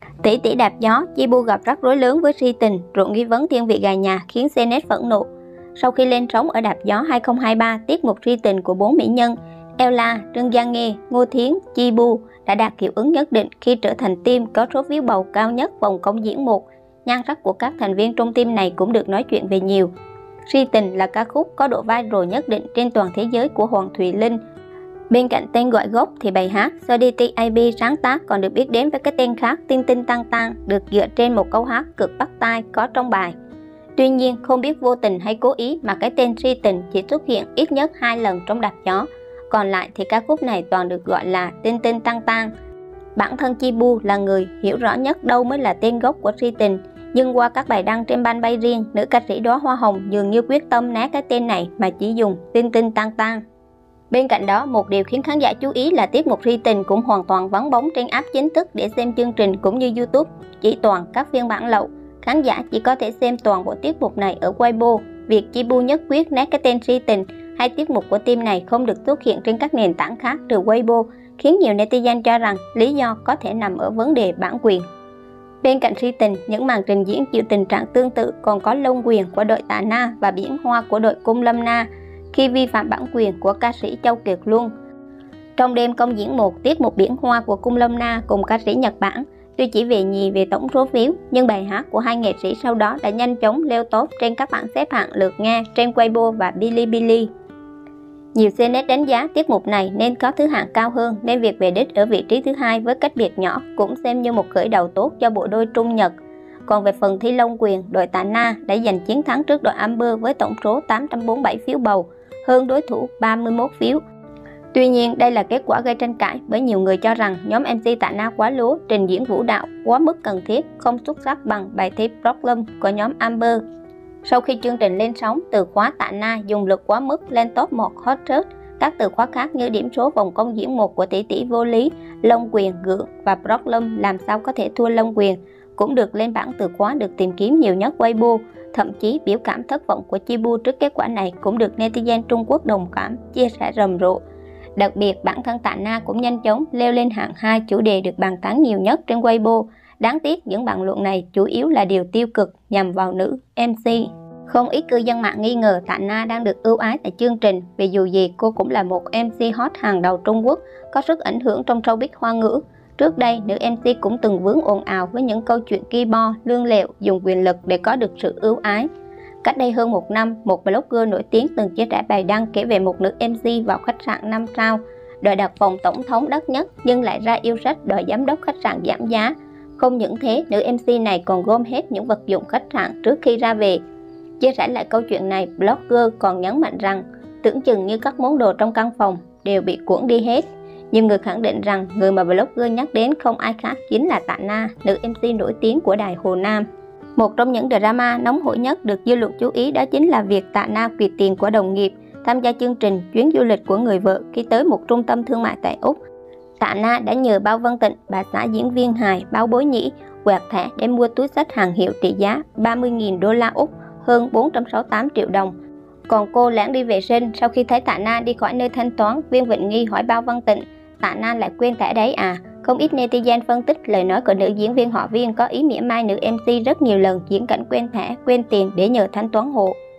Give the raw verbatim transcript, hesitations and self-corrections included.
Tỷ tỷ đạp gió, Chibu gặp rắc rối lớn với si tình, rụng nghi vấn thiên vị gà nhà khiến Cnet phẫn nộ. Sau khi lên sóng ở Đạp gió hai không hai ba, tiết mục si tình của bốn mỹ nhân Ella, Trương Giang Nghê, Ngô Thiến, Chibu đã đạt hiệu ứng nhất định khi trở thành team có số view bầu cao nhất vòng công diễn một. Nhan sắc của các thành viên trong team này cũng được nói chuyện về nhiều. Si tình là ca khúc có độ viral nhất định trên toàn thế giới của Hoàng Thùy Linh. Bên cạnh tên gọi gốc thì bài hát do đê tê a bê sáng tác còn được biết đến với cái tên khác Tinh Tinh Tăng Tăng, được dựa trên một câu hát cực bắt tai có trong bài. Tuy nhiên, không biết vô tình hay cố ý mà cái tên Si Tình chỉ xuất hiện ít nhất hai lần trong Đạp gió. Còn lại thì ca khúc này toàn được gọi là Tinh Tinh Tăng Tăng. Bản thân Chibu là người hiểu rõ nhất đâu mới là tên gốc của Si Tình, nhưng qua các bài đăng trên ban bay riêng, nữ ca sĩ Đóa Hoa Hồng dường như quyết tâm né cái tên này mà chỉ dùng Tinh Tinh Tăng Tăng. Bên cạnh đó, một điều khiến khán giả chú ý là tiết mục Si Tình cũng hoàn toàn vắng bóng trên app chính thức để xem chương trình cũng như YouTube, chỉ toàn các phiên bản lậu. Khán giả chỉ có thể xem toàn bộ tiết mục này ở Weibo. Việc Chibu nhất quyết né cái tên Si Tình hay tiết mục của team này không được xuất hiện trên các nền tảng khác trừ Weibo khiến nhiều netizen cho rằng lý do có thể nằm ở vấn đề bản quyền. Bên cạnh Si Tình, những màn trình diễn chịu tình trạng tương tự còn có Long Quyền của đội Tạ Na và Biển Hoa của đội Cung Lâm Na khi vi phạm bản quyền của ca sĩ Châu Kiệt Luân. Trong đêm công diễn một, tiết mục Biển Hoa của Cung Lâm Na cùng ca sĩ Nhật Bản tuy chỉ về nhì về tổng số phiếu, nhưng bài hát của hai nghệ sĩ sau đó đã nhanh chóng leo top trên các bảng xếp hạng lượt nghe trên Weibo và Bilibili. Nhiều Cnet đánh giá tiết mục này nên có thứ hạng cao hơn, nên việc về đích ở vị trí thứ hai với cách biệt nhỏ cũng xem như một khởi đầu tốt cho bộ đôi Trung Nhật. Còn về phần thi Long Quyền, đội Tạ Na đã giành chiến thắng trước đội Amber với tổng số tám trăm bốn mươi bảy phiếu bầu, hơn đối thủ ba mươi mốt phiếu. Tuy nhiên, đây là kết quả gây tranh cãi bởi nhiều người cho rằng nhóm em xê Tạ Na quá lố, trình diễn vũ đạo quá mức cần thiết, không xuất sắc bằng bài thi Problem của nhóm Amber. Sau khi chương trình lên sóng, từ khóa Tạ Na dùng lực quá mức lên top một hot search. Các từ khóa khác như điểm số vòng công diễn một của tỷ tỷ Vô Lý, Long Quyền, Gượng và Problem làm sao có thể thua Long Quyền cũng được lên bảng từ khóa được tìm kiếm nhiều nhất Weibo. Thậm chí biểu cảm thất vọng của Chibu trước kết quả này cũng được netizen Trung Quốc đồng cảm, chia sẻ rầm rộ. Đặc biệt, bản thân Tạ Na cũng nhanh chóng leo lên hạng hai chủ đề được bàn tán nhiều nhất trên Weibo. Đáng tiếc những bàn luận này chủ yếu là điều tiêu cực nhằm vào nữ em xê. Không ít cư dân mạng nghi ngờ Tạ Na đang được ưu ái tại chương trình, vì dù gì cô cũng là một em xê hot hàng đầu Trung Quốc, có sức ảnh hưởng trong showbiz Hoa ngữ. Trước đây, nữ em xê cũng từng vướng ồn ào với những câu chuyện ki bo, lương lẹo, dùng quyền lực để có được sự ưu ái. Cách đây hơn một năm, một blogger nổi tiếng từng chia sẻ bài đăng kể về một nữ em xê vào khách sạn năm sao, đòi đặt phòng tổng thống đắt nhất nhưng lại ra yêu sách đòi giám đốc khách sạn giảm giá. Không những thế, nữ em xê này còn gom hết những vật dụng khách sạn trước khi ra về. Chia sẻ lại câu chuyện này, blogger còn nhấn mạnh rằng tưởng chừng như các món đồ trong căn phòng đều bị cuỗng đi hết. Nhiều người khẳng định rằng người mà blogger nhắc đến không ai khác chính là Tạ Na, nữ em xê nổi tiếng của đài Hồ Nam. Một trong những drama nóng hổi nhất được dư luận chú ý đó chính là việc Tạ Na quyệt tiền của đồng nghiệp tham gia chương trình Chuyến du lịch của người vợ khi tới một trung tâm thương mại tại Úc. Tạ Na đã nhờ Bao Vân Tịnh, bà xã diễn viên hài Bao Bối Nhĩ, quẹt thẻ để mua túi xách hàng hiệu trị giá ba mươi nghìn đô la Úc, hơn bốn trăm sáu mươi tám triệu đồng. Còn cô lẻn đi vệ sinh, sau khi thấy Tạ Na đi khỏi nơi thanh toán, viên Vịnh Nghi hỏi Bao Vân Tịnh, Tạ Na lại quên thẻ đấy à? Không ít netizen phân tích lời nói của nữ diễn viên họ Viên có ý mỉa mai nữ em xê rất nhiều lần diễn cảnh quên thẻ, quên tiền để nhờ thanh toán hộ.